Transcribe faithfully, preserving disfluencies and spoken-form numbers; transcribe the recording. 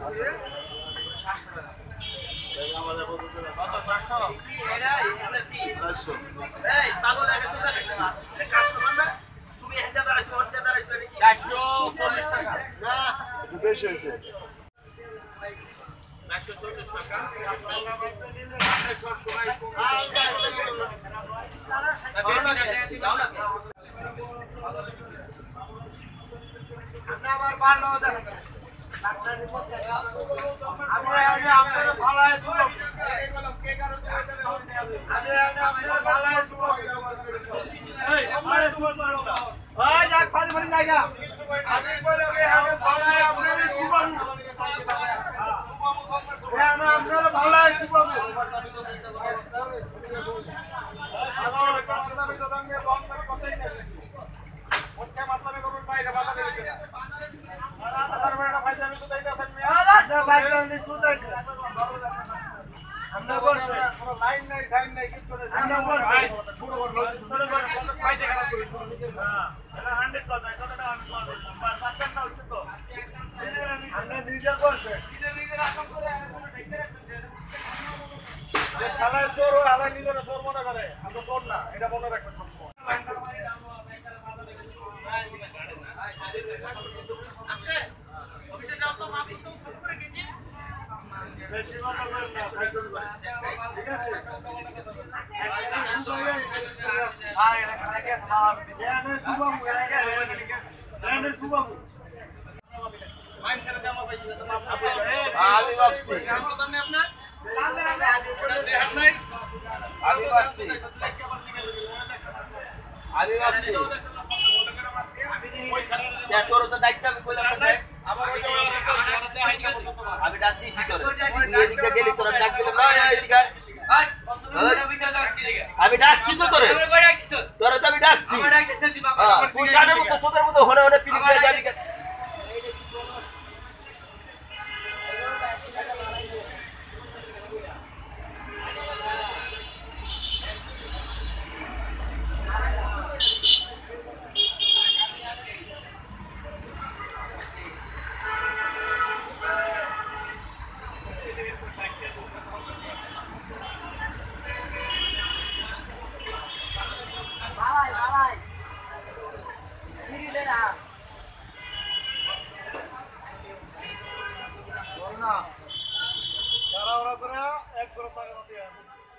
বেশি হয়েছে একশো চল্লিশ টাকা আমার ভালো আমি আপনার ভালো আছি আমি আপনার ভালো আছি ওই যাক ফাল মারি না গা আমি বলে আমি ভালো আপনার সুবাবু আমি আপনার ভালো আছি বাবু সালাম কথা কথা নিয়ে বন্ধ কথাই না ওকে মাতলামে করুন বাইরে বাজারে বাজার বেড়া পয়সা আমি তো দিতে থাকি না বাইরে নি সুদাইছে আমরা করব লাইন নাই টাইম নাই কিছু না আমরা করব শুরু করব শুরু করব পয়সা খারাপ করি হ্যাঁ এটা একশো কথা কথাটা আমি করব পাঁচটা না হচ্ছে তো আমরা নিজে করছে নিজে নিজে রাখম করে দেখতে রাখছেন যে শালায় চোর ও আলা নিজের চোর মনে করে আমরা চোর না এটা মনে রাখবেন সবসময় আছে ওইটা দাও তো মাপি তো কত করে কেজি বেশি মনে করেন না ঠিক আছে হ্যাঁ এটা কাকে সালাম এনে সুবাবু এনে সুবাবু মাইন ছেড়ে দাও পাইছি তো মাপ আছে আমি বাপছি নাম তো জানেন আপনার ওটা দেখান নাই আমি বাপছি আমি বাপছি क्या तोर तो दायित्व আমি কইলাম না আবার ওই আমি ডাক দিছি তোরে তুই এদিকে গেলি তোর ডাক দিলাম না এদিকে আমি ডাকছি তো তোরে তোরে তো আমি ডাকছি হ্যাঁ তুই জানে মতো চোদের মতো হনে হনে পিলি করে যাবি সারা ওরা করে এক করে টাকা দিয়ে